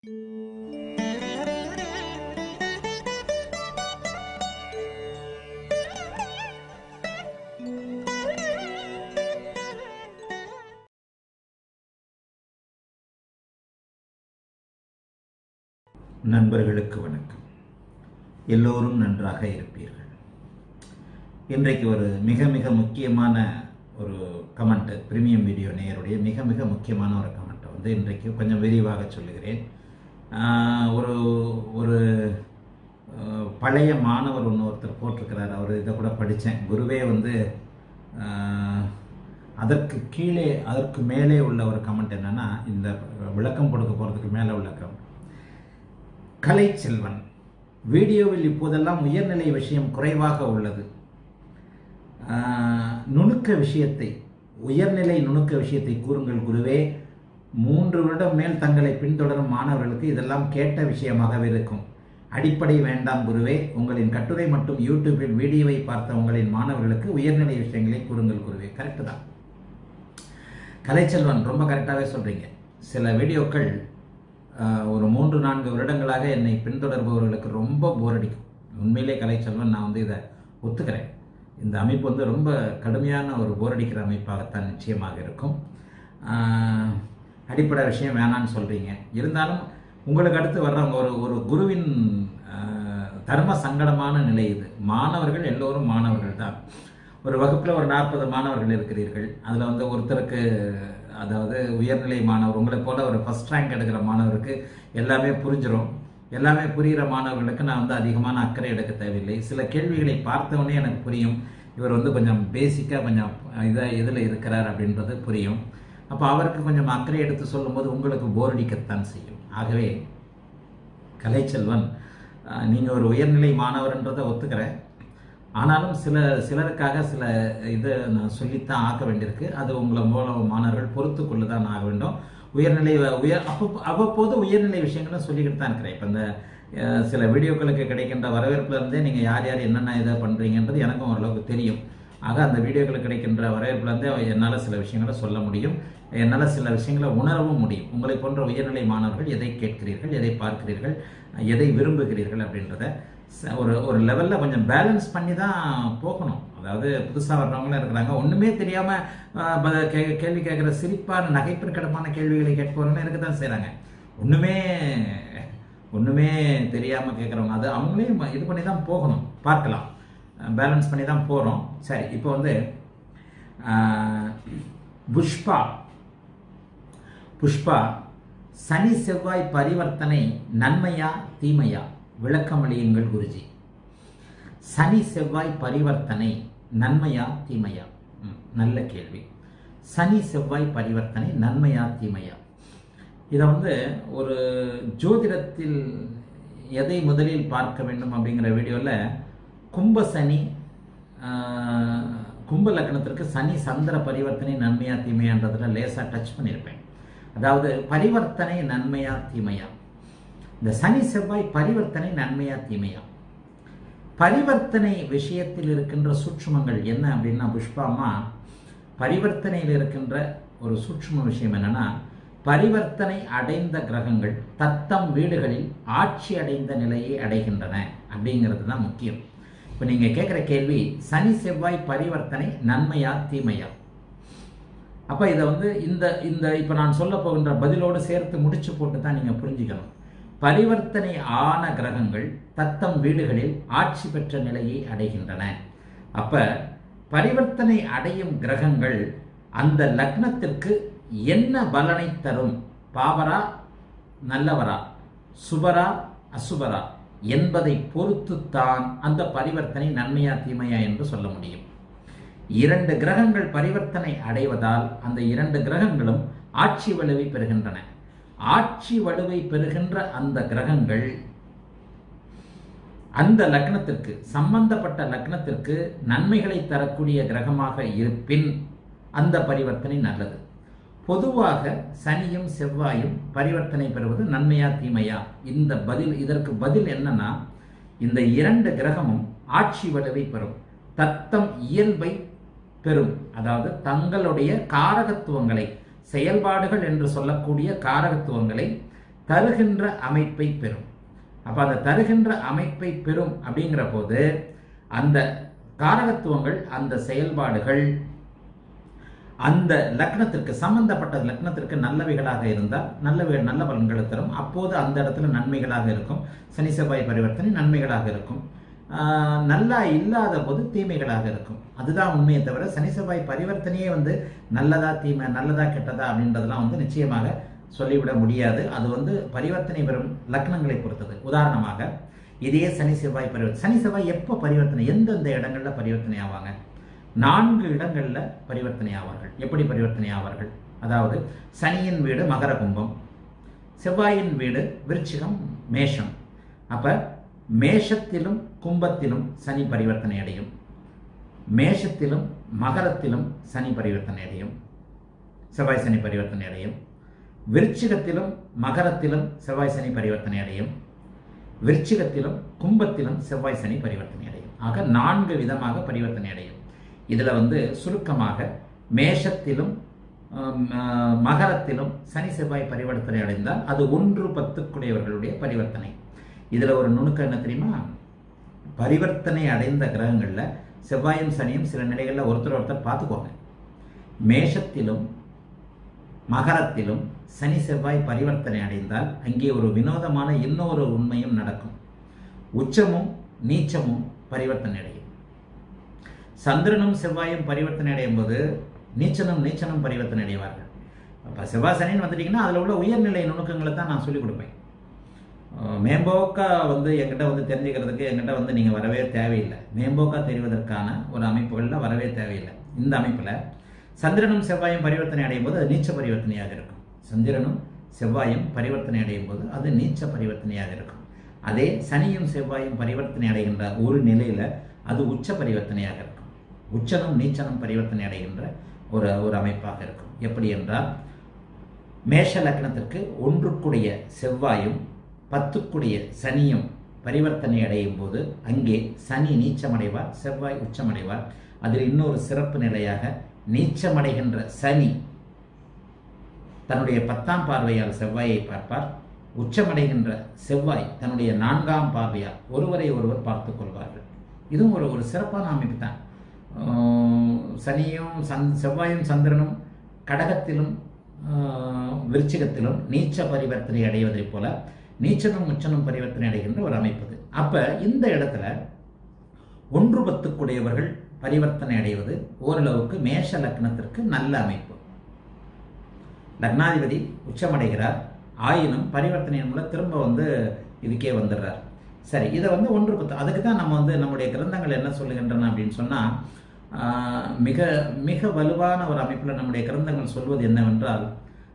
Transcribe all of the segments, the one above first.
நண்பர்களுக்கு வணக்கம். எல்லோரும் நன்றாக இருப்பீர்கள். இன்றைக்கு ஒரு மிக மிக முக்கியமான ஒரு கமெண்ட், பிரீமியம் வீடியோ நேயருடைய மிக மிக முக்கியமான ஒரு கமெண்ட்டை வந்து இன்றைக்கு கொஞ்சம் விரிவாக சொல்லுகிறேன். ஒரு ஒரு பழைய மாணவர் ஒருத்தர் போட்டிருக்கிறார். அவர் இதை கூட படித்தேன். குருவே வந்து அதற்கு மேலே உள்ள ஒரு கமெண்ட் என்னன்னா, இந்த விளக்கம் கொடுக்க போகிறதுக்கு மேலே உள்ள கமெண்ட். கலைச்செல்வன், வீடியோவில் இப்போதெல்லாம் உயர்நிலை விஷயம் குறைவாக உள்ளது. உயர்நிலை நுணுக்க விஷயத்தை கூறுங்கள் குருவே. 3 வருடம் மேல் தங்களை பின்தொடரும் மாணவர்களுக்கு இதெல்லாம் கேட்ட விஷயமாகவே இருக்கும். அடிப்படை வேண்டாம் குருவே. உங்களின் கட்டுரை மட்டும் யூடியூபில் வீடியோவை பார்த்த உங்களின் மாணவர்களுக்கு உயர்நிலை விஷயங்களை கூறுங்கள் குருவே. கரெக்டு தான் கலைச்செல்வன், ரொம்ப கரெக்டாகவே சொல்கிறீங்க. சில வீடியோக்கள் ஒரு 3-4 வருடங்களாக என்னை பின்தொடர்பவர்களுக்கு ரொம்ப போர் அடிக்கும். உண்மையிலே கலைச்செல்வன், நான் வந்து இதை ஒத்துக்கிறேன். இந்த அமைப்பு வந்து ரொம்ப கடுமையான ஒரு போர் அடிக்கிற அமைப்பாகத்தான் நிச்சயமாக இருக்கும். அடிப்படை விஷயம் வேணான்னு சொல்கிறீங்க. இருந்தாலும் உங்களுக்கு அடுத்து வர்றவங்க ஒரு குருவின் தர்ம சங்கடமான நிலை இது. மாணவர்கள் எல்லோரும் மாணவர்கள் தான். ஒரு வகுப்பில் ஒரு 40 மாணவர்கள் இருக்கிறீர்கள். அதில் வந்து ஒருத்தருக்கு, அதாவது உயர்நிலை மாணவர், உங்களை போல ஒரு ஃபர்ஸ்ட் ரேங்க் எடுக்கிற மாணவருக்கு எல்லாமே புரிஞ்சிடும். எல்லாமே புரிகிற மாணவர்களுக்கு நான் வந்து அதிகமான அக்கறை எடுக்க தேவையில்லை. சில கேள்விகளை பார்த்தவொடனே எனக்கு புரியும், இவர் வந்து கொஞ்சம் பேசிக்காக கொஞ்சம் இதில் இருக்கிறார் அப்படின்றது புரியும். அப்போ அவருக்கு கொஞ்சம் அக்கறை எடுத்து சொல்லும்போது உங்களுக்கு போர் அடிக்கத்தான் செய்யும். ஆகவே கலைச்செல்வன், நீங்கள் ஒரு உயர்நிலை மாணவர்ன்றதை ஒத்துக்கிறேன். ஆனாலும் சிலருக்காக சில இதை நான் சொல்லித்தான் ஆக்க வேண்டியிருக்கு. அது உங்களை மூலம் மாணவர்கள் பொறுத்து கொண்டு தான் ஆக வேண்டும். அவ்வப்போது உயர்நிலை விஷயங்களும் சொல்லிக்கிட்டு தான் இருக்கிறேன். இப்போ இந்த சில வீடியோக்களுக்கு கிடைக்கின்ற வரவேற்பில் இருந்தே நீங்கள் யார் யார் என்னென்ன இதை பண்ணுறீங்கன்றது எனக்கும் ஓரளவுக்கு தெரியும். ஆக அந்த வீடியோக்களுக்கு கிடைக்கின்ற வரவேற்பிலேருந்தே என்னால் சில விஷயங்களை சொல்ல முடியும். என்னால் சில விஷயங்களை உணரவும் முடியும். உங்களை போன்ற உயர்நிலை மாணவர்கள் எதை கேட்கிறீர்கள், எதை பார்க்கிறீர்கள், எதை விரும்புகிறீர்கள் அப்படின்றத ஒரு லெவலில் கொஞ்சம் பேலன்ஸ் பண்ணி தான் போகணும். அதாவது புதுசாக வர்றவங்களும் இருக்கிறாங்க, ஒன்றுமே தெரியாமல் கேள்வி கேட்குற சிரிப்பான நகைப்பிற்கிடமான கேள்விகளை கேட்பவர்களும் இருக்க தான் செய்கிறாங்க. ஒன்றுமே தெரியாமல் கேட்குறவங்க, அது அவங்களையும் இது பண்ணி தான் போகணும். பார்க்கலாம், பேலன்ஸ் பண்ணி தான் போகிறோம். சரி, இப்போ வந்து புஷ்பா, சனி செவ்வாய் பரிவர்த்தனை நன்மையா தீமையா? விளக்கம் அளியுங்கள் குருஜி. சனி செவ்வாய் பரிவர்த்தனை நன்மையா தீமையா? நல்ல கேள்வி. சனி செவ்வாய் பரிவர்த்தனை நன்மையா தீமையா? இதை வந்து ஒரு ஜோதிடத்தில் எதை முதலில் பார்க்க வேண்டும் அப்படிங்கிற வீடியோவில் கும்ப லக்னத்திற்கு சனி சந்திர பரிவர்த்தனை நன்மையா தீமையான்றதுல லேசாக டச் பண்ணியிருப்பேன். அதாவது பரிவர்த்தனை நன்மையா தீமையா? இந்த சனி செவ்வாய் பரிவர்த்தனை நன்மையா தீமையா? பரிவர்த்தனை விஷயத்தில் இருக்கின்ற சூட்சுமங்கள் என்ன அப்படின்னா, புஷ்பாமா, பரிவர்த்தனையில் இருக்கின்ற ஒரு சூட்சும விஷயம் என்னன்னா, பரிவர்த்தனை அடைந்த கிரகங்கள் தத்தம் வீடுகளில் ஆட்சி அடைந்த நிலையை அடைகின்றன அப்படிங்கிறது தான் முக்கியம். இப்போ நீங்கள் கேட்குற கேள்வி, சனி செவ்வாய் பரிவர்த்தனை நன்மையா தீமையா? அப்போ இதை வந்து இந்த இப்போ நான் சொல்ல போகின்ற பதிலோடு சேர்த்து முடிச்சு போட்டு தான் நீங்கள் புரிஞ்சுக்கணும். பரிவர்த்தனை ஆன கிரகங்கள் தத்தம் வீடுகளில் ஆட்சி பெற்ற நிலையை அடைகின்றன. அப்ப பரிவர்த்தனை அடையும் கிரகங்கள் அந்த லக்னத்திற்கு என்ன பலனை தரும்? பாவரா நல்லவரா, சுபரா அசுபரா என்பதை பொறுத்துத்தான் அந்த பரிவர்த்தனை நன்மையா தீமையா என்று சொல்ல முடியும். 2 கிரகங்கள் பரிவர்த்தனை அடைவதால் அந்த 2 கிரகங்களும் ஆட்சி வலுவை பெறுகின்றன. ஆட்சி வலுவை பெறுகின்ற அந்த கிரகங்கள் அந்த லக்னத்திற்கு, சம்பந்தப்பட்ட லக்னத்திற்கு நன்மைகளை தரக்கூடிய கிரகமாக இருப்பின் அந்த பரிவர்த்தனை நல்லது. பொதுவாக சனியும் செவ்வாயும் பரிவர்த்தனை பெறுவது நன்மையா தீமையா? இதற்கு பதில் என்னன்னா, இந்த 2 கிரகமும் ஆட்சி வலுவை பெறும், தத்தம் இயல்பை பெறும். அதாவது தங்களுடைய காரகத்துவங்களை, செயல்பாடுகள் என்று சொல்லக்கூடிய காரகத்துவங்களை தருகின்ற அமைப்பை பெறும். அப்ப அந்த தருகின்ற அமைப்பை பெறும் அப்படிங்கிற போது அந்த காரகத்துவங்கள், அந்த செயல்பாடுகள் அந்த லக்னத்திற்கு சம்பந்தப்பட்ட லக்னத்திற்கு நல்லவைகளாக இருந்தால் நல்ல பலன்களை தரும். அப்போது அந்த இடத்துல நன்மைகளாக இருக்கும். சனி செவ்வாய் பரிவர்த்தனை நன்மைகளாக இருக்கும். நல்லா இல்லாத போது தீமைகளாக இருக்கும். அதுதான் உண்மையை தவிர சனி செவ்வாய் பரிவர்த்தனையே நல்லதா தீமை, நல்லதா கெட்டதா அப்படின்றதெல்லாம் நிச்சயமாக சொல்லிவிட முடியாது. அது பரிவர்த்தனை பெறும் லக்னங்களை பொறுத்தது. உதாரணமாக இதே சனி செவ்வாய் பரிவர்த்தனை, சனி செவ்வாய் எப்போ பரிவர்த்தனை, எந்தெந்த இடங்கள்ல பரிவர்த்தனை ஆவாங்க? 4 இடங்கள்ல பரிவர்த்தனை ஆவார்கள். எப்படி பரிவர்த்தனை ஆவார்கள்? அதாவது சனியின் வீடு மகர கும்பம், செவ்வாயின் வீடு விருச்சிகம் மேஷம். அப்ப மேஷத்திலும் கும்பத்திலும் சனி பரிவர்த்தனை அடையும், மேஷத்திலும் மகரத்திலும் சனி பரிவர்த்தனை அடையும், செவ்வாய் சனி பரிவர்த்தனை அடையும். விருச்சிகத்திலும் மகரத்திலும் செவ்வாய் சனி பரிவர்த்தனை அடையும், விருச்சிகத்திலும் கும்பத்திலும் செவ்வாய் சனி பரிவர்த்தனை அடையும். ஆக 4 விதமாக பரிவர்த்தனை அடையும். இதுல சுருக்கமாக மேஷத்திலும் மகரத்திலும் சனி செவ்வாய் பரிவர்த்தனை அடைந்தால் அது 1-10 பரிவர்த்தனை. இதுல ஒரு நுணுக்கம் என்ன தெரியுமா? பரிவர்த்தனை அடைந்த கிரகங்கள்ல செவ்வாயும் சனியும் சில நிலைகளில் ஒருத்தர் பார்த்துக்கோங்க. மேஷத்திலும் மகரத்திலும் சனி செவ்வாய் பரிவர்த்தனை அடைந்தால் அங்கே ஒரு வினோதமான இன்னொரு உண்மையும் நடக்கும். உச்சமும் நீச்சமும் பரிவர்த்தனை அடையும். சந்திரனும் செவ்வாயும் பரிவர்த்தனை அடையும் போது நீச்சனும் பரிவர்த்தனை அடைவார்கள். அப்ப செவ்வாய் சனின்னு வந்துட்டீங்கன்னா அதுல உள்ள உயர்நிலை நுணுக்கங்களை தான் நான் சொல்லிக் கொடுப்பேன். மேம்போக்கா என்கிட்ட தெரிஞ்சுக்கிறதுக்கு என்கிட்ட நீங்க வரவே தேவையில்லை. மேம்போக்கா தெரிவதற்கான ஒரு அமைப்புகள்ல வரவே தேவையில்லை. இந்த அமைப்புல சந்திரனும் செவ்வாயும் பரிவர்த்தனை அடையும் போது அது நீச்ச பரிவர்த்தனையாக இருக்கும். சந்திரனும் செவ்வாயும் பரிவர்த்தனை அடையும் போது அது நீச்ச பரிவர்த்தனையாக இருக்கும். அதே சனியும் செவ்வாயும் பரிவர்த்தனை அடைகின்ற ஒரு நிலையில அது உச்ச பரிவர்த்தனையாக இருக்கும். உச்சனும் நீச்சனும் பரிவர்த்தனை அடைகின்ற ஒரு அமைப்பாக இருக்கும். எப்படி என்றால் மேஷ லக்னத்திற்கு 1 செவ்வாயும் 10 சனியும் பரிவர்த்தனை அடையும் போது அங்கே சனி நீச்சமடைவார், செவ்வாய் உச்சமடைவார். அதில் இன்னொரு சிறப்பு நிலையாக நீச்சமடைகின்ற சனி தன்னுடைய 10ஆம் பார்வையால் செவ்வாயை பார்ப்பார். உச்சமடைகின்ற செவ்வாய் தன்னுடைய 4ஆம் பார்வையால் ஒருவரை ஒருவர் பார்த்துக் கொள்வார்கள். இதுவும் ஒரு சிறப்பான அமைப்பு தான். சனியும் செவ்வாயும் சந்திரனும் கடகத்திலும் விருச்சிகத்திலும் நீச்ச பரிவர்த்தனை அடைவதை போல நீச்சனும் உச்சனும் பரிவர்த்தனை அடைகின்ற ஒரு அமைப்பு. அப்ப இந்த இடத்துல 1-10 பரிவர்த்தனை அடைவது ஓரளவுக்கு மேஷ லக்னத்திற்கு நல்ல அமைப்பு. லக்னாதிபதி உச்சமடைகிறார், ஆயினும் பரிவர்த்தனையின் மூலம் திரும்ப இதுக்கே வந்துடுறார். சரி, இதை 1-10 அதுக்கு தான் நம்ம நம்முடைய கிரந்தங்கள் என்ன சொல்லுகின்றன அப்படின்னு சொன்னா, மிக மிக வலுவான ஒரு அமைப்புல நம்முடைய கிரந்தங்கள் சொல்வது என்னவென்றால்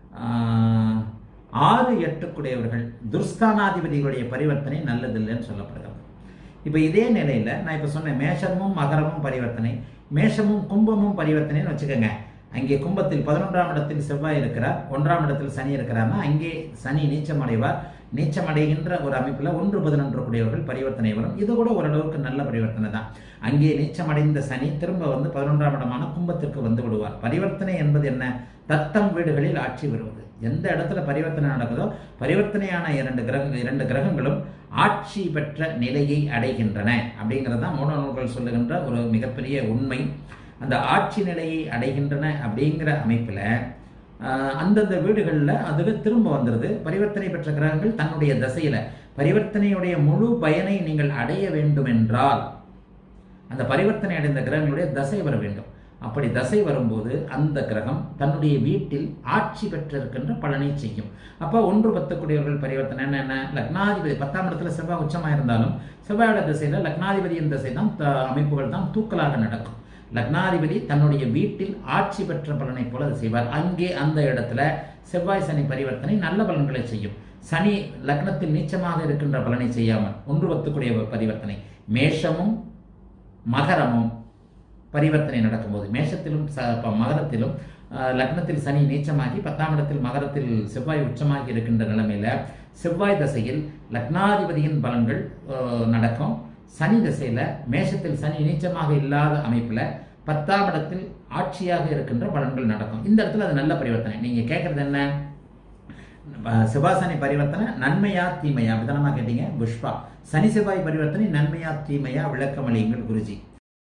6-8 துர்ஸ்தானாதிபதிகளுடைய பரிவர்த்தனை நல்லதில்லைன்னு சொல்லப்படுகிறது. இப்ப இதே நிலையில நான் இப்ப சொன்னேன், மேஷமும் மகரமும் பரிவர்த்தனை, மேஷமும் கும்பமும் பரிவர்த்தனைன்னு வச்சுக்கோங்க. அங்கே கும்பத்தில் 11ஆம் இடத்தில் செவ்வாய் இருக்கிறார், 1ஆம் இடத்தில் சனி இருக்கிறார்னா அங்கே சனி நீச்சமடைவார். நீச்சமடைகின்ற ஒரு அமைப்புல 1-11 பரிவர்த்தனை வரும். இது கூட ஓரளவுக்கு நல்ல பரிவர்த்தனை தான். அங்கே நீச்சமடைந்த சனி திரும்ப 11ஆம் இடமான கும்பத்திற்கு விடுவார். பரிவர்த்தனை என்பது என்ன? தத்தம் வீடுகளில் ஆட்சி வருவது. எந்த இடத்துல பரிவர்த்தனை நடக்குதோ பரிவர்த்தனையான 2 கிரகங்களும் ஆட்சி பெற்ற நிலையை அடைகின்றன அப்படிங்கிறது தான் மூல நூல்கள் சொல்லுகின்ற ஒரு மிகப்பெரிய உண்மை. அந்த ஆட்சி நிலையை அடைகின்றன அப்படிங்கிற அமைப்புல அந்தந்த வீடுகளில் அதுவே திரும்ப வந்துடுது. பரிவர்த்தனை பெற்ற கிரகங்கள் தன்னுடைய தசையில பரிவர்த்தனையுடைய முழு பயனை நீங்கள் அடைய வேண்டும் என்றால் அந்த பரிவர்த்தனை அடைந்த கிரகங்களுடைய தசை வர வேண்டும். அப்படி தசை வரும்போது அந்த கிரகம் தன்னுடைய வீட்டில் ஆட்சி பெற்றிருக்கின்ற பலனை செய்யும். அப்போ 1-10 பரிவர்த்தனை என்ன? லக்னாதிபதி 10ஆம் இடத்துல செவ்வாய் உச்சமாக இருந்தாலும் செவ்வாயோட திசையில லக்னாதிபதியின் திசை தான் அமைப்புகள் தான் தூக்கலாக நடக்கும். லக்னாதிபதி தன்னுடைய வீட்டில் ஆட்சி பெற்ற பலனை போல அதை செய்வார். அங்கே அந்த இடத்துல செவ்வாய் சனி பரிவர்த்தனை நல்ல பலன்களை செய்யும். சனி லக்னத்தில் நீச்சமாக இருக்கின்ற பலனை செய்யாமல் 1-10 பரிவர்த்தனை. மேஷமும் மகரமும் பரிவர்த்தனை நடக்கும்போது மேஷத்திலும் மகரத்திலும் லக்னத்தில் சனி நீச்சமாகி 10ஆம் இடத்தில் மகரத்தில் செவ்வாய் உச்சமாகி இருக்கின்ற நிலைமையில செவ்வாய் தசையில் லக்னாதிபதியின் பலன்கள் நடக்கும். சனி திசையில மேஷத்தில் சனி நீச்சமாக இல்லாத அமைப்புல 10ஆம் இடத்தில் ஆட்சியாக இருக்கின்ற பலன்கள் நடக்கும். இந்த இடத்துல அது நல்ல பரிவர்த்தனை. நீங்க கேட்கறது என்ன? செவ்வாய் சனி பரிவர்த்தனை நன்மையா தீமையா அப்படிதானமா கேட்டீங்க புஷ்பா. சனி செவ்வாய் பரிவர்த்தனை நன்மையா தீமையா விளக்கம் அளியுங்கள் குருஜி.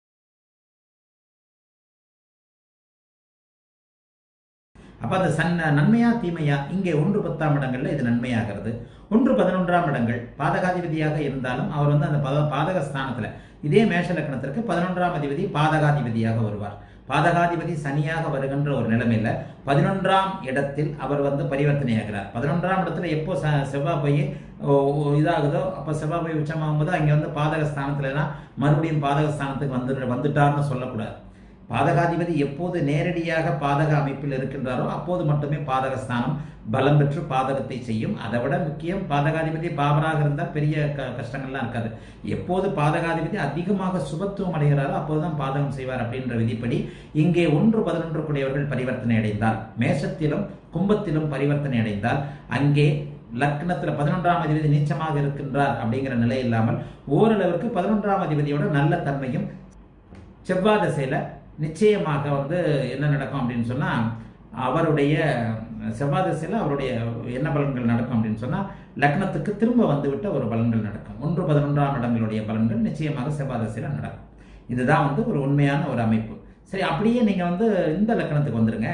அப்ப அந்த நன்மையா தீமையா இங்கே 1-10 இடங்கள்ல இது நன்மையாகிறது. 1-11 இடங்கள் பாதகாதிபதியாக இருந்தாலும் அவர் வந்து அந்த பாதக ஸ்தானத்துல இதே மேஷ லக்னத்திற்கு 11ஆம் அதிபதி பாதகாதிபதியாக வருவார். பாதகாதிபதி சனியாக வருகின்ற ஒரு நிலைமையில 11ஆம் இடத்தில் அவர் வந்து பரிவர்த்தனையாகிறார். 11ஆம் இடத்துல எப்போ செவ்வாய் போய் இதாகுதோ அப்ப செவ்வாய் போய் உச்சமாகும் போது அங்க வந்து பாதக ஸ்தானத்துல மறுபடியும் பாதக ஸ்தானத்துக்கு வந்துட்டார்னு சொல்லக்கூடாது. பாதகாதிபதி எப்போது நேரடியாக பாதக அமைப்பில் இருக்கின்றாரோ அப்போது மட்டுமே பாதகஸ்தானம் பலம் பெற்று பாதகத்தை செய்யும். அதை விட முக்கியம், பாதகாதிபதி பாவராக இருந்தால் பெரிய கஷ்டங்கள்லாம் இருக்காது. எப்போது பாதகாதிபதி அதிகமாக சுபத்துவம் அடைகிறாரோ அப்போதுதான் பாதகம் செய்வார் அப்படின்ற விதிப்படி இங்கே 1-11 கூடியவர்கள் பரிவர்த்தனை அடைந்தால், மேஷத்திலும் கும்பத்திலும் பரிவர்த்தனை அடைந்தால், அங்கே லக்னத்துல 11ஆம் அதிபதி நீச்சமாக இருக்கின்றார் அப்படிங்கிற நிலை இல்லாமல் ஓரளவிற்கு 11ஆம் அதிபதியோட நல்ல தன்மையும் செவ்வாய் திசையில நிச்சயமாக வந்து என்ன நடக்கும் அப்படின்னு சொன்னா, அவருடைய செவ்வாய் திசையில அவருடைய என்ன பலன்கள் நடக்கும் அப்படின்னு சொன்னா, லக்னத்துக்கு திரும்ப வந்துவிட்ட ஒரு பலன்கள் நடக்கும். 1-11ஆம் இடங்களுடைய பலன்கள் நிச்சயமாக செவ்வாய் திசையில நடக்கும். இதுதான் வந்து ஒரு உண்மையான ஒரு அமைப்பு. சரி, அப்படியே நீங்க வந்து இந்த லக்னத்துக்கு வந்துருங்க,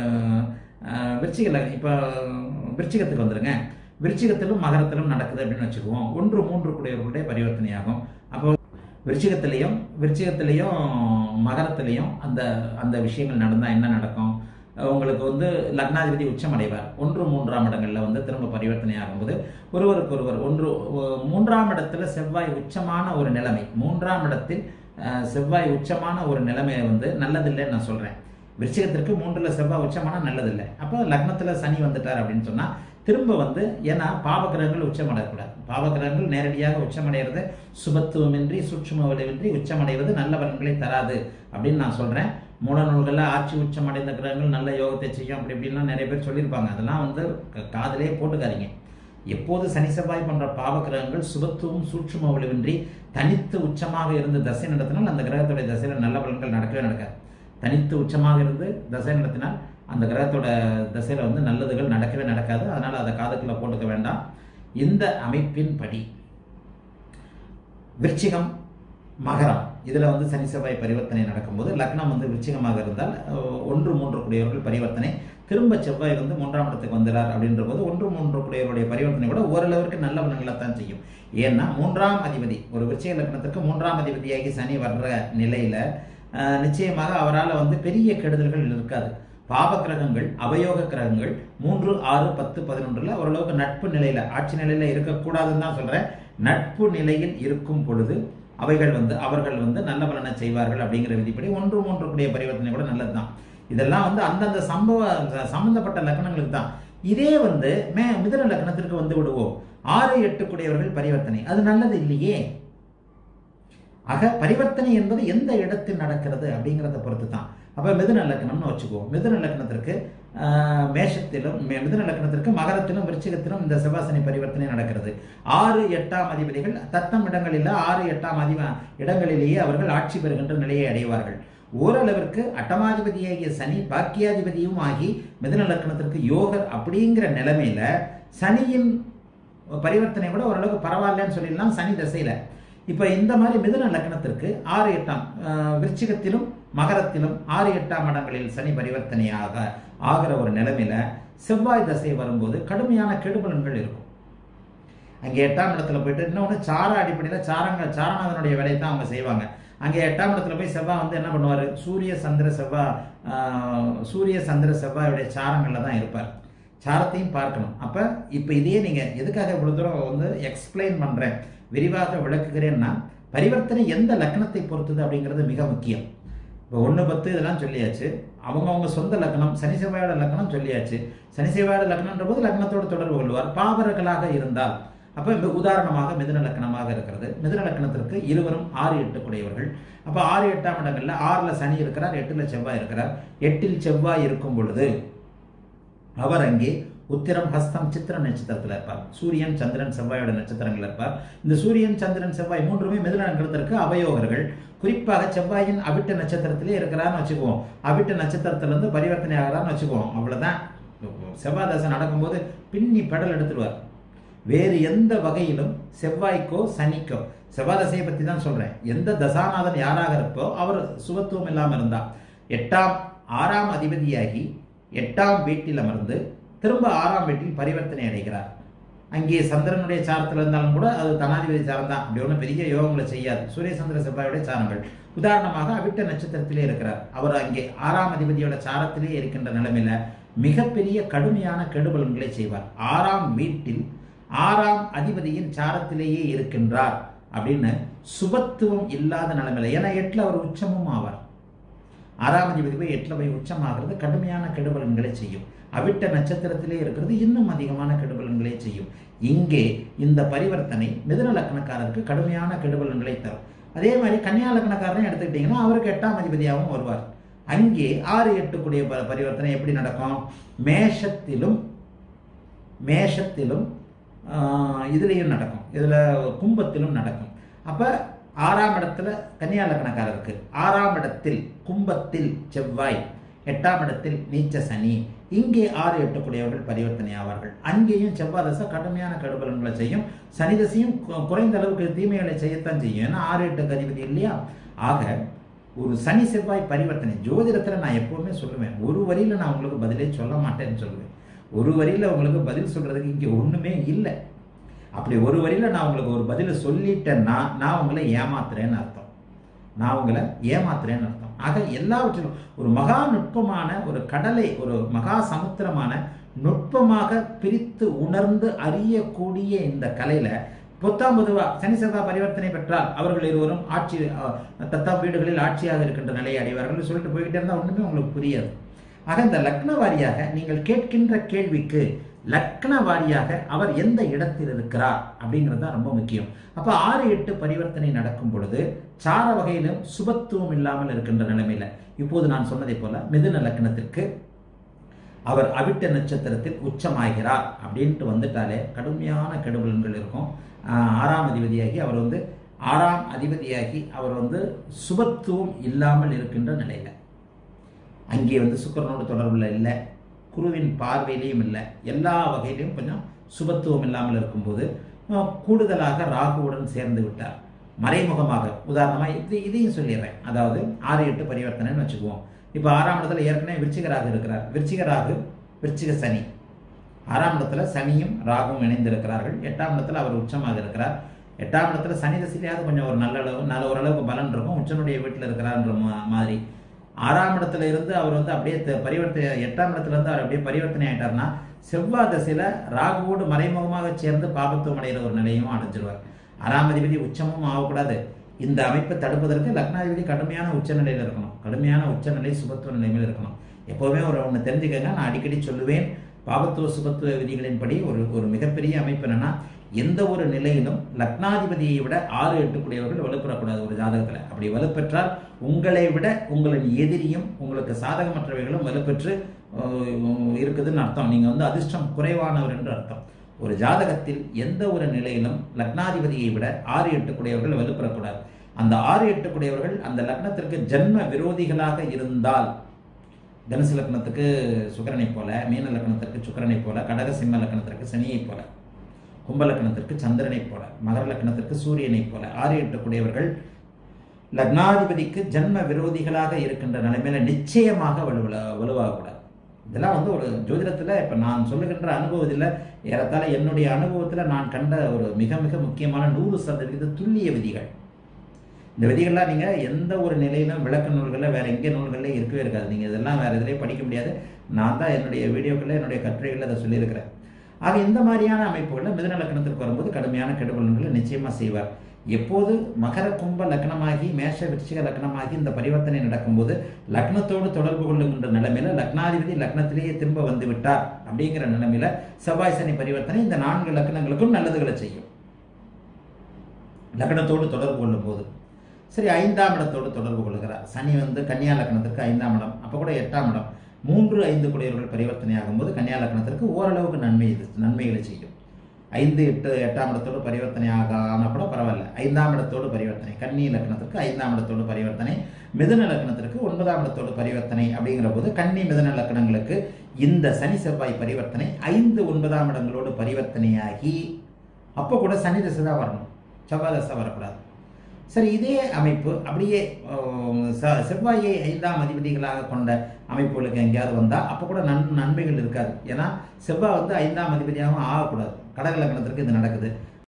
இப்ப விருச்சிகத்துக்கு வந்துருங்க. விருச்சிகத்திலும் மகரத்திலும் நடக்குது அப்படின்னு வச்சுக்குவோம். 1-3 கூடியவர்களுடைய பரிவர்த்தனையாகும். அப்போ விருச்சிகத்திலையும் மகரத்திலையும் அந்த விஷயங்கள் நடந்தா என்ன நடக்கும்? உங்களுக்கு வந்து லக்னாதிபதி உச்சம் அடைவார். 1-3ஆம் இடங்கள்ல வந்து திரும்ப பரிவர்த்தனை ஆகும்போது ஒருவருக்கொருவர் 3ஆம் இடத்துல செவ்வாய் உச்சமான ஒரு நிலைமை, 3ஆம் இடத்தில் செவ்வாய் உச்சமான ஒரு நிலைமையை வந்து நல்லதில்லைன்னு நான் சொல்றேன். விருச்சிகத்திற்கு 3ல செவ்வாய் உச்சமான நல்லதில்லை. அப்போ லக்னத்துல சனி வந்துட்டார் அப்படின்னு சொன்னா திரும்ப வந்து, ஏன்னா பாவகிரகங்கள் உச்சமடையக்கூடாது. பாவகிரகங்கள் நேரடியாக உச்சமடைகிறது சுபத்துவமின்றி சூட்சும விளைவின்றி உச்சமடைவது நல்ல பலன்களை தராது அப்படின்னு நான் சொல்றேன். மூல நூல்கள்ல ஆட்சி உச்சம் அடைந்த கிரகங்கள் நல்ல யோகத்தை செய்யும் அப்படி இப்படின்லாம் நிறைய பேர் சொல்லியிருப்பாங்க. அதெல்லாம் வந்து காதலே போட்டுக்காதீங்க. எப்போது சனி செவ்வாய் போன்ற பாவகிரகங்கள் சுபத்துவம் சூட்சும விளைவின்றி தனித்து உச்சமாக இருந்து தசை நடத்தினால் அந்த கிரகத்துடைய தசையில நல்ல பலன்கள் நடக்கவே நடக்காது. தனித்து உச்சமாக இருந்து தசை நடத்தினால் அந்த கிரகத்தோட திசையில வந்து நல்லதுகள் நடக்கவே நடக்காது. அதனால அதை காதுக்குள்ள போட்டுக்க வேண்டாம். இந்த அமைப்பின்படி விருச்சிகம் மகரம் இதுல வந்து சனி செவ்வாய் பரிவர்த்தனை நடக்கும்போது லக்னம் வந்து விருச்சிகமாக இருந்தால் 1-3 கூடியவர்கள் பரிவர்த்தனை திரும்ப செவ்வாய் வந்து 3ஆம் இடத்துக்கு வந்துறார் அப்படின்ற போது 1-3 கூடியவருடைய பரிவர்த்தனை கூட ஓரளவிற்கு நல்ல பலன்களைத்தான் செய்யும். ஏன்னா 3ஆம் அதிபதி, ஒரு விருச்சிக லக்னத்துக்கு 3ஆம் அதிபதியாகி சனி வர்ற நிலையில நிச்சயமாக அவரால் வந்து பெரிய கெடுதல்கள் இருக்காது. பாவ கிரகங்கள் அவயோக கிரகங்கள் 3, 6, 10, 11 ஓரளவுக்கு நட்பு நிலையில ஆட்சி நிலையில இருக்கக்கூடாதுன்னு தான் சொல்றேன். நட்பு நிலையில் இருக்கும் பொழுது அவர்கள் வந்து நல்ல பலனை செய்வார்கள் அப்படிங்கிற விதிப்படி 1-3 கூடிய பரிவர்த்தனை கூட நல்லதுதான். இதெல்லாம் வந்து அந்தந்த சம்பந்தப்பட்ட லக்னங்களுக்கு தான். இதே வந்து மிதுன லக்னத்திற்கு வந்து விடுவோம், 6-8 கூடியவர்கள் பரிவர்த்தனை, அது நல்லது இல்லையே. ஆக பரிவர்த்தனை என்பது எந்த இடத்தில் நடக்கிறது அப்படிங்கிறத பொறுத்து தான். அப்ப மிதுன லக்னம்னு வச்சுக்குவோம். மிதுன லக்னத்திற்கு மேஷத்திலும் மிதுன லக்னத்திற்கு மகரத்திலும் விருச்சிகத்திலும் இந்த செவ்வாய் சனி பரிவர்த்தனை நடக்கிறது. 6-8ஆம் அதிபதிகள் தத்தம் இடங்களில் 6-8ஆம் இடங்களிலேயே அவர்கள் ஆட்சி பெறுகின்ற நிலையை அடைவார்கள். ஓரளவிற்கு அட்டமாதிபதியாகிய சனி பாக்கியாதிபதியும் ஆகி மிதுன லக்னத்திற்கு யோகர் அப்படிங்கிற நிலைமையில சனியின் பரிவர்த்தனை கூட ஓரளவுக்கு பரவாயில்லன்னு சொல்லிடலாம் சனி திசையில. இப்ப இந்த மாதிரி மிதுன லக்னத்திற்கு 6-8ஆம் விருச்சிகத்திலும் மகரத்திலும் 6-8ஆம் இடங்களில் சனி பரிவர்த்தனையாக ஆகிற ஒரு நிலைமையில செவ்வாய் தசை வரும்போது கடுமையான கெடுபலன்கள் இருக்கும். அங்கே 8ஆம் இடத்துல போயிட்டு இன்னொன்று சார அடிப்படையில் சாரநாதனுடைய வேலையை தான் அவங்க செய்வாங்க. அங்கே 8ஆம் இடத்துல போய் செவ்வாய் வந்து என்ன பண்ணுவாரு, சூரிய சந்திர செவ்வாயுடைய சாரங்கள்ல தான் இருப்பார். சாரத்தையும் பார்க்கணும். அப்ப இப்ப இதே நீங்க எதுக்காக இவ்வளவு தூரம் வந்து எக்ஸ்பிளைன் பண்றேன், விரிவாக விளக்குகிறேன்னா, பரிவர்த்தனை எந்த லக்னத்தை பொறுத்தது அப்படிங்கிறது மிக முக்கியம். இப்போ 1-10 இதெல்லாம் சொல்லியாச்சு. அவங்க சொந்த லக்னம் சனி செவ்வாயோட லக்னம் சொல்லியாச்சு. சனி செவ்வாயோட லக்னம்ன்ற போது லக்னத்தோடு தொடர்பு கொள்வார். பாவர்களாக இருந்தால் அப்ப உதாரணமாக மிதுன லக்னமாக இருக்கிறது. மிதுன லக்னத்திற்கு இருவரும் 6-8 கூடியவர்கள். அப்ப 6-8ஆம் இடங்கள்ல 6ல சனி இருக்கிறார், 8ல செவ்வாய் இருக்கிறார். 8ல் செவ்வாய் இருக்கும் பொழுது அவர் அங்கே உத்திரம் ஹஸ்தம் சித்திரம் நட்சத்திரத்தில் இருப்பார். சூரியன் சந்திரன் செவ்வாயோட நட்சத்திரங்கள் இருப்பார். இந்த சூரியன் சந்திரன் செவ்வாய் மூன்றுமே மிதுன லக்னத்திற்கு அவயோகர்கள். குறிப்பாக செவ்வாயின் அவிட்ட நட்சத்திரத்திலே இருக்கிறான்னு வச்சுக்குவோம். அவிட்ட நட்சத்திரத்திலிருந்து பரிவர்த்தனை ஆகிறான்னு வச்சுக்குவோம். அவ்வளவுதான். செவ்வாய் தசை நடக்கும்போது பின்னி பெடல் எடுத்துடுவார். வேறு எந்த வகையிலும் செவ்வாய்க்கோ சனிக்கோ, செவ்வாய் தசையை பற்றி தான் சொல்றேன், எந்த தசாநாதன் யாராக இருப்போ அவர் சுபத்துவம் இல்லாமல் இருந்தார். 6ஆம் அதிபதியாகி 8ஆம் வீட்டில் அமர்ந்து திரும்ப 6ஆம் வீட்டில் பரிவர்த்தனை அடைகிறார். அங்கே சந்திரனுடைய சாரத்தில் இருந்தாலும் கூட அது தனாதிபதி சாரம் தான், அப்படி ஒன்றும் பெரிய யோகங்களை செய்யாது. சூரிய சந்திர செவ்வாயுடைய சாரங்கள். உதாரணமாக அவிட்ட நட்சத்திரத்திலே இருக்கிறார். அவர் அங்கே 6ஆம் அதிபதியோட சாரத்திலே இருக்கின்ற நிலைமையில மிகப்பெரிய கடுமையான கெடுபலன்களை செய்வார். 6ஆம் வீட்டில் 6ஆம் அதிபதியின் சாரத்திலேயே இருக்கின்றார் அப்படின்னு சுபத்துவம் இல்லாத நிலைமையில, ஏன்னா 8ல் அவர் உச்சமும் ஆவார். 6ஆம் அதிபதி போய் 8ல் போய் உச்சமாகிறது கடுமையான கெடுபலன்களை செய்யும். அவிட்ட நட்சத்திரத்திலே இருக்கிறது இன்னும் அதிகமான கெடுபலன்களை செய்யும். இங்கே இந்த பரிவர்த்தனை மிதுன லக்னக்காரருக்கு கடுமையான கெடுபலன்களை தரும். அதே மாதிரி கன்னியா லக்னக்காரனை எடுத்துக்கிட்டீங்கன்னா அவருக்கு 8ஆம் அதிபதியாகவும் வருவார். அங்கே 6, 8 கூடிய பரிவர்த்தனை எப்படி நடக்கும்? மேஷத்திலும் இதுலேயும் நடக்கும், இதில் கும்பத்திலும் நடக்கும். அப்போ 6ஆம் இடத்துல கன்னியா லக்னக்காரருக்கு, 6ஆம் இடத்தில் கும்பத்தில் செவ்வாய், 8ஆம் இடத்தில் நீச்ச சனி. இங்கே 6, 8 கூடியவர்கள் பரிவர்த்தனை ஆவார்கள். அங்கேயும் செவ்வாய் தசை கடுமையான கடுபலன்களை செய்யும். சனி தசையும் குறைந்த அளவுக்கு தீமைகளை செய்யத்தான் செய்யும், ஏன்னா 6, 8 அதிபதி இல்லையா. ஆக ஒரு சனி செவ்வாய் பரிவர்த்தனை ஜோதிடத்தில் நான் எப்பவுமே சொல்லுவேன், ஒரு வரியில் நான் உங்களுக்கு பதிலே சொல்ல மாட்டேன்னு சொல்லுவேன். ஒரு வரியில் உங்களுக்கு பதில் சொல்றதுக்கு இங்கே ஒன்றுமே இல்லை. அப்படி ஒரு வரியில் நான் உங்களுக்கு ஒரு பதிலை சொல்லிட்டேன்னா நான் உங்களை ஏமாத்துறேன்னு அர்த்தம். ஆக எல்லாவற்றிலும் ஒரு மகா நுட்பமான ஒரு கடலை, ஒரு மகா சமுத்திரமான நுட்பமாக பிரித்து உணர்ந்து அறியக்கூடிய இந்த கலையில பொதுவா சனி செவ்வாய் பரிவர்த்தனை பெற்றால் அவர்கள் இருவரும் ஆட்சி தத்தா வீடுகளில் ஆட்சியாக இருக்கின்ற நிலையை அடைவார்கள் சொல்லிட்டு போய்கிட்டே இருந்தால் ஒண்ணுமே உங்களுக்கு புரியாது. ஆக இந்த லக்ன வாரியாக நீங்கள் கேட்கின்ற கேள்விக்கு லக்ன வாரியாக அவர் எந்த இடத்தில் இருக்கிறார் அப்படிங்கிறது தான் ரொம்ப முக்கியம். அப்ப 6, 8 பரிவர்த்தனை நடக்கும் பொழுது சார வகையிலும் சுபத்துவம் இல்லாமல் இருக்கின்ற நிலைமையில இப்போது நான் சொன்னதை போல மிதுன லக்னத்திற்கு அவர் அவிட்ட நட்சத்திரத்தில் உச்சமாகிறார் அப்படின்ட்டு வந்துட்டாலே கடுமையான கெடுபலன்கள் இருக்கும். 6ஆம் அதிபதியாகி அவர் சுபத்துவம் இல்லாமல் இருக்கின்ற நிலையில அங்கே சுக்கிரனோடு தொடர்புல இல்லை, குருவின் பார்வையிலையும் இல்லை, எல்லா வகையிலையும் கொஞ்சம் சுபத்துவம் இல்லாமல் இருக்கும்போது கூடுதலாக ராகுவுடன் சேர்ந்து விட்டார் மறைமுகமாக. உதாரணமாக இதையும் சொல்லிடுறேன். அதாவது 6, 8 பரிவர்த்தனைன்னு வச்சுக்குவோம். இப்போ 6ஆம் இடத்துல ஏற்கனவே விருச்சிக ராகு இருக்கிறார். விருச்சிக ராகு, விருச்சிக சனி. 6ஆம் இடத்துல சனியும் ராகுவும் இணைந்திருக்கிறார்கள். 8ஆம் இடத்துல அவர் உச்சமாக இருக்கிறார். 8ஆம் இடத்துல சனி தசையிலேயாவது கொஞ்சம் ஒரு நல்ல ஓரளவுக்கு பலன் இருக்கும். உச்சனுடைய வீட்டில் இருக்கிறார்ன்ற மாதிரி 6ஆம் இடத்துல இருந்து அவர் அப்படியே பரிவர்த்தனை, 8ஆம் இடத்துல இருந்து அவர் அப்படியே பரிவர்த்தனை ஆயிட்டார்னா செவ்வாய் தசையில ராகுவோடு மறைமுகமாக சேர்ந்து பாபத்துவம் அடைகிற ஒரு நிலையும் அடைஞ்சிருவார். 6ஆம் அதிபதி உச்சமும் ஆகக்கூடாது. இந்த அமைப்பை தடுப்பதற்கு லக்னாதிபதி கடுமையான உச்சநிலையில் இருக்கணும். கடுமையான உச்சநிலை சுபத்துவ நிலைமையில் இருக்கணும். எப்பவுமே ஒன்று தெரிஞ்சுக்கங்க, நான் அடிக்கடி சொல்லுவேன், பாபத்துவ சுபத்துவ விதிகளின்படி ஒரு மிகப்பெரிய அமைப்பு என்னன்னா, எந்த ஒரு நிலையிலும் லக்னாதிபதியை விட 6, 8 கூடியவர்கள் வலுப்பெறக்கூடாது ஒரு ஜாதகத்துல. அப்படி வலுப்பெற்றால் உங்களை விட உங்களின் எதிரியும் உங்களுக்கு சாதகமற்றவைகளும் வலுப்பெற்று இருக்குதுன்னு அர்த்தம். நீங்க அதிர்ஷ்டம் குறைவானவர் என்று அர்த்தம். ஒரு ஜாதகத்தில் எந்த ஒரு நிலையிலும் லக்னாதிபதியை விட 6, 8 கூடியவர்கள் வலுப்பெறக்கூடாது. அந்த 6, 8 கூடியவர்கள் அந்த லக்னத்திற்கு ஜென்ம விரோதிகளாக இருந்தால், தனுசு லக்னத்துக்கு சுக்கிரனை போல, மீன லக்னத்திற்கு சுக்கிரனை போல, கடக சிம்ம லக்னத்திற்கு சனியை போல, கும்ப லக்னத்திற்கு சந்திரனை போல, மகர லக்னத்திற்கு சூரியனை போல 6, 8 கூடியவர்கள் லக்னாதிபதிக்கு ஜென்ம விரோதிகளாக இருக்கின்ற நிலைமையில நிச்சயமாக வலுவாகக்கூடாது. இதெல்லாம் ஒரு ஜோதிடத்துல இப்ப நான் சொல்லுகின்ற அனுபவத்தில் ஏறத்தாழ என்னுடைய அனுபவத்துல நான் கண்ட ஒரு மிக மிக முக்கியமான 100% துல்லிய விதிகள். இந்த விதிகள்லாம் நீங்க எந்த ஒரு நிலையிலும் விளக்க நூல்களில் வேற எங்கே நூல்களில் இருக்கவே இருக்காது. நீங்க இதெல்லாம் வேற எதுலேயே படிக்க முடியாது. நான் தான் என்னுடைய வீடியோக்களில் என்னுடைய கட்டுரைகளில் அதை சொல்லியிருக்கிறேன். ஆக இந்த மாதிரியான அமைப்புகளில் மிதுன லக்னத்திற்கு வரும்போது கடுமையான கெடுபலன்களை நிச்சயமா செய்வார். எப்போது மகர கும்ப லக்னமாகி மேஷ விருச்சிக லக்னமாகி இந்த பரிவர்த்தனை நடக்கும்போது லக்னத்தோடு தொடர்பு கொள்ளுகின்ற நிலைமையில லக்னாதிபதி லக்னத்திலேயே திரும்ப வந்து விட்டார் அப்படிங்கிற நிலைமையில செவ்வாய் சனி பரிவர்த்தனை இந்த 4 லக்னங்களுக்கும் நல்லதுகளை செய்யும். லக்னத்தோடு தொடர்பு கொள்ளும் போது சரி, 5ஆம் இடத்தோடு தொடர்பு கொள்கிறார். சனி கன்னியா லக்னத்திற்கு 5ஆம் இடம், அப்ப கூட 8ஆம் இடம். 3, 5 கூடியவர்கள் பரிவர்த்தனை ஆகும்போது கன்னியா லக்னத்திற்கு ஓரளவுக்கு நன்மைகளை செய்யும். 5, 8, 8ஆம் இடத்தோடு பரிவர்த்தனை ஆன கூட பரவாயில்ல. 5ஆம் இடத்தோடு பரிவர்த்தனை, கன்னி லக்னத்திற்கு 5ஆம் இடத்தோடு பரிவர்த்தனை, மிதுன லக்னத்திற்கு 9ஆம் இடத்தோடு பரிவர்த்தனை. அப்படிங்கிற போது கன்னி மிதுன லக்னங்களுக்கு இந்த சனி செவ்வாய் பரிவர்த்தனை 5, 9ஆம் இடங்களோடு பரிவர்த்தனையாகி அப்போ கூட சனி தசை தான் வரணும், செவ்வாய் தசை வரக்கூடாது. சரி, இதே அமைப்பு அப்படியே செவ்வாயை 5ஆம் அதிபதிகளாக கொண்ட அமைப்புகளுக்கு எங்கேயாவது வந்தால் அப்போ கூட நன்மைகள் இருக்காது. ஏன்னா செவ்வாய் 5ஆம் அதிபதியாகவும் ஆகக்கூடாது. கடக லக்னத்திற்கு இது நடக்குது.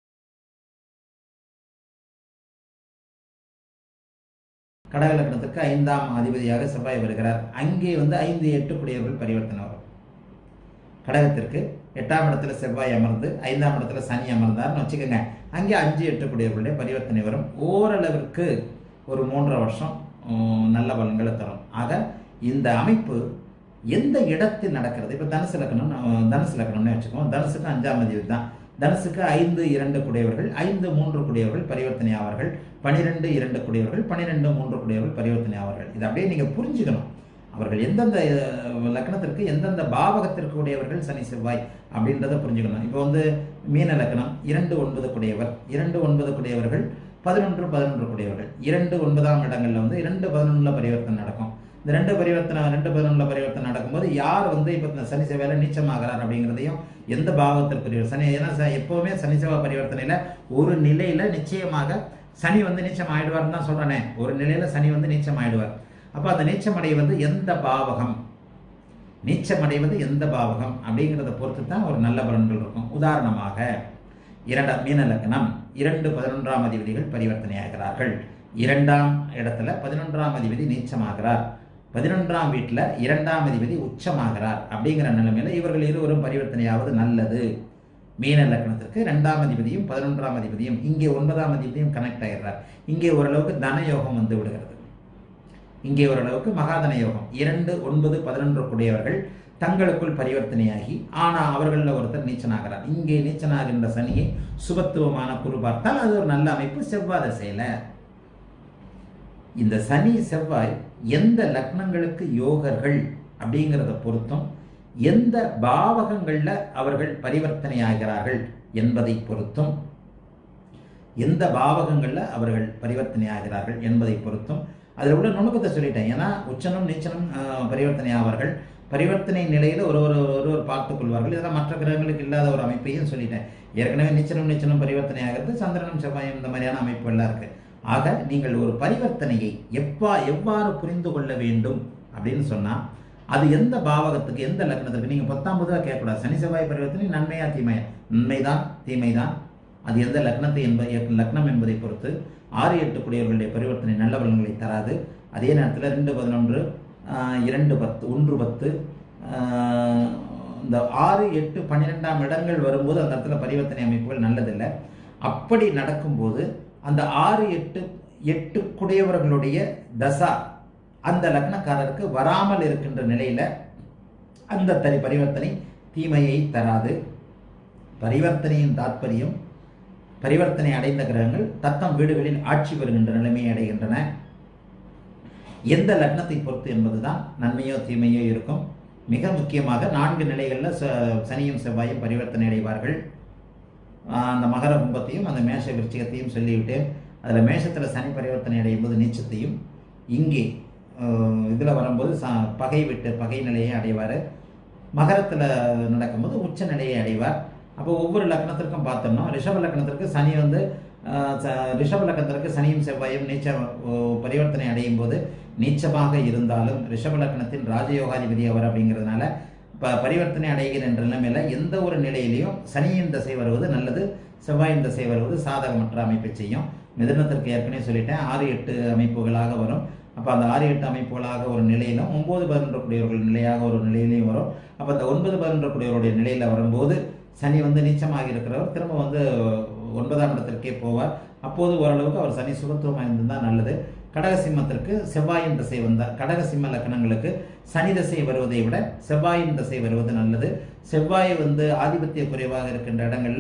கடக லக்னத்திற்கு 5ஆம் அதிபதியாக செவ்வாய் வருகிறார். அங்கே 5, 8 குடியவர்கள் பரிவர்த்தனை வரும். கடகத்திற்கு 8ஆம் இடத்துல செவ்வாய் அமர்ந்து 5ஆம் இடத்துல சனி அமர்ந்தார்னு வச்சுக்கோங்க. அங்கே 5, 8 குடியவர்களுடைய பரிவர்த்தனை வரும். ஓரளவிற்கு ஒரு 3.5 வருஷம் நல்ல பலன்களை தரும். ஆக இந்த அமைப்பு எந்த இடத்தில் நடக்கிறது? இப்போ தனுசு லக்னம்னு வச்சுக்கோம். தனுசுக்கு 5ஆம் அதிபதி தான். தனுசுக்கு 5, 2 குடையவர்கள், 5, 3 குடையவர்கள் பரிவர்த்தனை ஆவார்கள். 12, 2 குடையவர்கள், 12, 3 குடையவர்கள் பரிவர்த்தனை ஆவார்கள். இது அப்படியே நீங்கள் புரிஞ்சுக்கணும். அவர்கள் எந்தெந்த லக்னத்திற்கு எந்தெந்த பாவகத்திற்கு உடையவர்கள் சனி செவ்வாய் அப்படின்றத புரிஞ்சுக்கணும். இப்போ மீன லக்னம் 2, 9 குடையவர், 2, 9 குடையவர்கள் 11, 11 குடையவர்கள். 2, 9ஆம் இடங்கள்ல 2, 11 பரிவர்த்தனை நடக்கும். இந்த 2, 11 பரிவர்த்தனை நடக்கும்போது யார் இப்போ சனி செவ்வாயில நீச்சமாகிறார் அப்படிங்கிறதையும் எந்த பாவத்திற்கு சனி, ஏன்னா எப்பவுமே சனி செவ்வாய் பரிவர்த்தனையில ஒரு நிலையில நிச்சயமாக சனி நீச்சம் ஆயிடுவார்னு தான் சொல்றேனே. ஒரு நிலையில சனி நீச்சம் ஆயிடுவார். அப்போ அந்த நீச்சமடைவது எந்த பாவகம், நீச்சமடைவது எந்த பாவகம் அப்படிங்கிறத பொறுத்து தான் ஒரு நல்ல பலன்கள் இருக்கும். உதாரணமாக மீன லக்னம் 2, 11ஆம் அதிபதிகள் பரிவர்த்தனை ஆகிறார்கள். 2ஆம் இடத்துல 11ஆம் அதிபதி நீச்சமாகிறார். 11ஆம் வீட்டில் 2ஆம் அதிபதி உச்சமாகிறார். அப்படிங்கிற நிலைமையில இவர்கள் இருவரும் பரிவர்த்தனையாவது நல்லது. மீன லக்னத்திற்கு 2ஆம் அதிபதியும் 11ஆம் அதிபதியும் இங்கே 9ஆம் அதிபதியும் கனெக்ட் ஆகிறார். இங்கே ஓரளவுக்கு தனயோகம் விடுகிறது. இங்கே ஓரளவுக்கு மகாதன யோகம். 2, 9, 11 குடையவர்கள் தங்களுக்குள் பரிவர்த்தனையாகி ஆனால் அவர்களில் ஒருத்தர் நீச்சனாகிறார். இங்கே நீச்சனாகின்ற சனியை சுபத்துவமான குரு பார்த்தால் அது ஒரு நல்ல அமைப்பு. செவ்வாய் தசையில இந்த சனி செவ்வாய் எந்த லக்னங்களுக்கு யோகர்கள் அப்படிங்கிறத பொறுத்தும் எந்த பாவகங்கள்ல அவர்கள் பரிவர்த்தனை ஆகிறார்கள் என்பதை பொறுத்தும் அதில் உள்ள நுணுக்கத்தை சொல்லிட்டேன். ஏன்னா உச்சனும் நீச்சனும் பரிவர்த்தனை ஆவார்கள். பரிவர்த்தனை நிலையில ஒருவர் பார்த்துக் கொள்வார்கள். இதெல்லாம் மற்ற கிரகங்களுக்கு இல்லாத ஒரு அமைப்பையும் சொல்லிட்டேன். ஏற்கனவே நீச்சனும் பரிவர்த்தனை ஆகிறது, சந்திரனும் செவ்வாயும் இந்த மாதிரியான அமைப்புகள்லாம் இருக்கு. ஆக நீங்கள் ஒரு பரிவர்த்தனையை எவ்வாறு புரிந்து கொள்ள வேண்டும் அப்படின்னு சொன்னா அது எந்த பாவகத்துக்கு எந்த லக்னத்துக்கு, நீங்க 10ஆம் பொதுவாக கேட்கக்கூடாது. சனி செவ்வாய் பரிவர்த்தனை நன்மையா தீமையா? நன்மைதான், தீமைதான். அது எந்த லக்னம் என்பதை பொறுத்து 6, 8 குடியவர்களுடைய பரிவர்த்தனை நல்ல பலன்களை தராது. அதே நேரத்தில் 2, 11, 2, 10, 1, 10 இந்த 6, 8, 12ஆம் இடங்கள் வரும்போது அந்த இடத்துல பரிவர்த்தனை அமைப்புகள் நல்லதில்லை. அப்படி நடக்கும்போது அந்த 6, 8 குடையவர்களுடைய தசா அந்த லக்னக்காரருக்கு வராமல் இருக்கின்ற நிலையில அந்த பரிவர்த்தனை தீமையை தராது. பரிவர்த்தனையின் தாற்பயம் பரிவர்த்தனை அடைந்த கிரகங்கள் தத்தம் வீடுகளில் ஆட்சி வருகின்ற நிலைமையை அடைகின்றன. எந்த லக்னத்தை பொறுத்து என்பதுதான் நன்மையோ தீமையோ இருக்கும். மிக முக்கியமாக 4 நிலைகளில் சனியும் செவ்வாயும் பரிவர்த்தனை அடைவார்கள். அந்த மகர கும்பத்தையும் அந்த மேஷ விருச்சிகத்தையும் சொல்லிவிட்டேன். அதில் மேஷத்தில் சனி பரிவர்த்தனை அடையும் போது நீச்சத்தையும், இங்கே இதில் வரும்போது பகை நிலையை அடைவார். மகரத்தில் நடக்கும்போது உச்ச நிலையை அடைவார். அப்போ ஒவ்வொரு லக்னத்திற்கும் பார்த்தோம்னா ரிஷப லக்னத்திற்கு சனி ரிஷப லக்னத்திற்கு சனியும் செவ்வாயும் நீச்ச பரிவர்த்தனை அடையும் போது நீச்சமாக இருந்தாலும் ரிஷப லக்னத்தின் ராஜயோகாதிபதி அவர் அப்படிங்கிறதுனால பரிவர்த்தனை அடைகிற நிலைமையில எந்த ஒரு நிலையிலையும் சனியின் திசை வருவது நல்லது, செவ்வாயின் திசை வருவது சாதகமற்ற அமைப்பை செய்யும். மிதுனத்திற்கு ஏற்கனவே சொல்லிட்டேன் 6, 8 அமைப்புகளாக வரும். அப்போ அந்த 6, 8 அமைப்புகளாக ஒரு நிலையிலும் 9, 11 குடியவர்கள் நிலையாக ஒரு நிலையிலையும் வரும். அப்போ அந்த 9, 11 குடியவருடைய நிலையில வரும்போது சனி நீச்சமாக இருக்கிறவர் திரும்ப 9ஆம் இடத்திற்கே போவார். அப்போது ஓரளவுக்கு அவர் சனி சுபத்துவமாக இருந்தால் நல்லது. கடகசிம்மத்திற்கு செவ்வாயின் திசை வந்தார். கடகசிம்ம லக்னங்களுக்கு சனி திசை வருவதை விட செவ்வாயின் திசை வருவது நல்லது. செவ்வாய் ஆதிபத்திய குறைவாக இருக்கின்ற இடங்கள்ல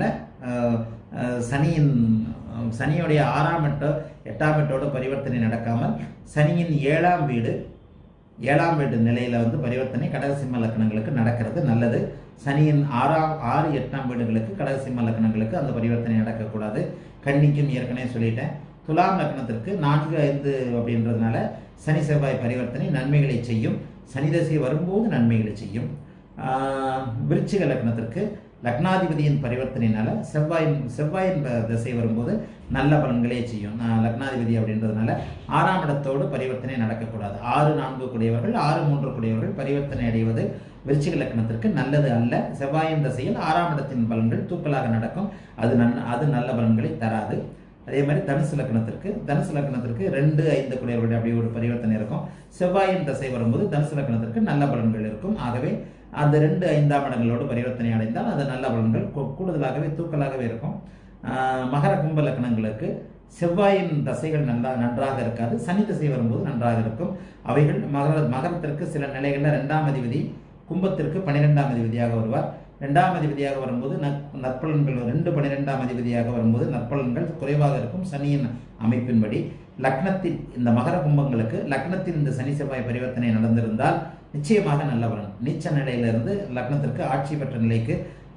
சனியுடைய 6ஆம் எட்டோ 8ஆம் எட்டோட பரிவர்த்தனை நடக்காமல் சனியின் 7ஆம் வீடு 7ஆம் வீட்டு நிலையில வந்து பரிவர்த்தனை கடகசிம்ம லக்னங்களுக்கு நடக்கிறது நல்லது. சனியின் 6, 8ஆம் வீடுகளுக்கு கடகசிம்ம லக்னங்களுக்கு அந்த பரிவர்த்தனை நடக்கக்கூடாது. கன்னிக்கும் ஏற்கனவே சொல்லிட்டேன். துலாம் லக்னத்திற்கு 4, 5 அப்படின்றதுனால சனி செவ்வாய் பரிவர்த்தனை நன்மைகளை செய்யும். சனி தசை வரும்போது நன்மைகளை செய்யும். விருச்சிக லக்னத்திற்கு லக்னாதிபதியின் பரிவர்த்தனையினால செவ்வாயின் திசை வரும்போது நல்ல பலன்களே செய்யும். லக்னாதிபதி அப்படின்றதுனால 6ஆம் இடத்தோடு பரிவர்த்தனை நடக்கக்கூடாது. 6, 4 கூடியவர்கள் 6, 3 கூடியவர்கள் பரிவர்த்தனை அடைவது விருச்சிக லக்னத்திற்கு நல்லது அல்ல. செவ்வாயின் திசையில் 6ஆம் இடத்தின் பலன்கள் தூக்கலாக நடக்கும். அது நல்ல பலன்களை தராது. அதே மாதிரி தனுசு லக்னத்திற்கு 2, 5 கூடியவர்கள் அப்படி ஒரு பரிவர்த்தனை இருக்கும். செவ்வாயின் திசை வரும்போது தனுசு லக்னத்திற்கு நல்ல பலன்கள் இருக்கும். ஆகவே அந்த 2, 5ஆம் இடங்களோடு பரிவர்த்தனை அடைந்தால் அது நல்ல பலன்கள் கூடுதலாகவே தூக்கலாகவே இருக்கும். மகர கும்ப லக்னங்களுக்கு செவ்வாயின் தசைகள் நன்றாக இருக்காது. சனி திசை வரும்போது நன்றாக இருக்கும். அவைகள் மகரத்திற்கு சில நிலைகளில் 2ஆம் அதிபதி, கும்பத்திற்கு 12ஆம் அதிபதியாக வருவார். 2ஆம் அதிபதியாக வரும்போது நற்பலன்கள் 2, 12ஆம் அதிபதியாக வரும்போது நற்பலன்கள் குறைவாக இருக்கும். சனியின் அமைப்பின்படி லக்னத்தில் இந்த மகர கும்பங்களுக்கு லக்னத்தில் இந்த சனி செவ்வாய் பரிவர்த்தனை நடந்திருந்தால் நிச்சயமாக நல்ல பலன். நீச்ச நிலையிலிருந்து லக்னத்திற்கு ஆட்சி பெற்ற நிலைக்கு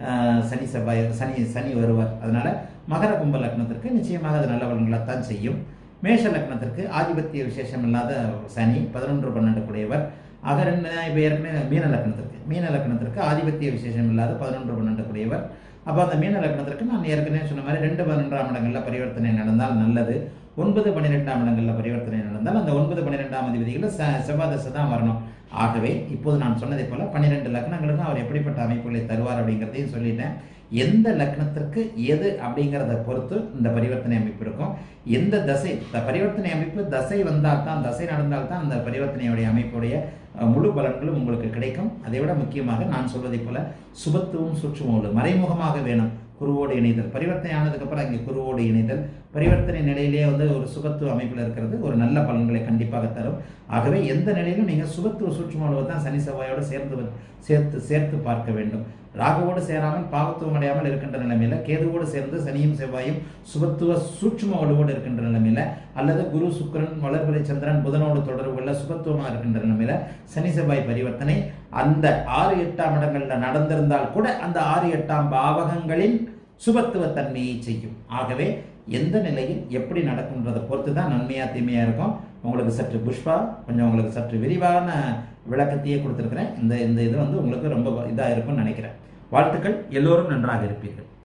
சனி வருவார். அதனால மகர கும்ப லக்னத்திற்கு நிச்சயமாக அது நல்ல பலன்களைத்தான் செய்யும். மேஷ லக்னத்திற்கு ஆதிபத்திய விசேஷம் இல்லாத சனி 11, 12 கூடியவர். இப்போ ஏற்கனவே மீன லக்னத்திற்கு ஆதிபத்திய விசேஷம் இல்லாத 11, 12 கூடியவர். அப்போ அந்த மீன லக்னத்திற்கு நான் ஏற்கனவே சொன்ன மாதிரி 2, 12ஆம் இடங்களில் பரிவர்த்தனை நடந்தால் நல்லது. 9, 12ஆம் இடங்களில் பரிவர்த்தனை நடந்தால் அந்த 9, 12ஆம் அதிபதிகளில் செவ்வாய் தசை தான் வரணும். ஆகவே இப்போது நான் சொன்னதை போல 12 லக்னங்களுக்கும் அவர் எப்படிப்பட்ட அமைப்புகளை தருவார் அப்படிங்கிறதையும் சொல்லிட்டேன். எந்த லக்னத்திற்கு எது அப்படிங்கிறத பொறுத்து இந்த பரிவர்த்தனை அமைப்பு இருக்கும். எந்த தசை பரிவர்த்தனை அமைப்பு தசை வந்தால்தான், தசை நடந்தால்தான் அந்த பரிவர்த்தனையுடைய அமைப்புடைய முழு பலன்களும் உங்களுக்கு கிடைக்கும். அதை விட முக்கியமாக நான் சொல்வதை போல சுபத்துவம் சூட்சுமம் மறைமுகமாக வேணும். குருவோடு இணைதல் பரிவர்த்தனை ஆனதுக்கு அப்புறம் அங்கே குருவோடு இணைதல் பரிவர்த்தனை நிலையிலே வந்து ஒரு சுபத்துவ அமைப்பில் இருக்கிறது ஒரு நல்ல பலன்களை கண்டிப்பாக தரும். ஆகவே எந்த நிலையிலும் நீங்கள் சுபத்துவ சூட்சும தான் சனி செவ்வாயோடு சேர்த்து பார்க்க வேண்டும். ராகுவோடு சேராமல் பாவத்துவம் அடையாமல் இருக்கின்ற நிலைமையில, கேதுவோடு சேர்ந்து சனியும் செவ்வாயும் சுபத்துவ சூட்சும வலுவோடு இருக்கின்ற நிலைமையில, அல்லது குரு சுக்கிரன் வளர்பிறை சந்திரன் புதனோடு தொடர்புள்ள சுபத்துவமாக இருக்கின்ற நிலைமையில சனி செவ்வாய் பரிவர்த்தனை அந்த 6, 8ஆம் இடங்கள்ல நடந்திருந்தால் கூட அந்த 6, 8ஆம் பாவகங்களின் சுபத்துவ தன்மையை செய்யும். ஆகவே எந்த நிலையில் எப்படி நடக்கும்ன்றதை பொறுத்து தான் நன்மையா தீமையா இருக்கும். உங்களுக்கு சற்று புஷ்பா கொஞ்சம் உங்களுக்கு சற்று விரிவான விளக்கத்தையே கொடுத்துருக்கிறேன். இந்த இது வந்து உங்களுக்கு ரொம்ப இதாக இருக்கும்னு நினைக்கிறேன். வாழ்த்துக்கள். எல்லோரும் நன்றாக இருப்பீர்கள்.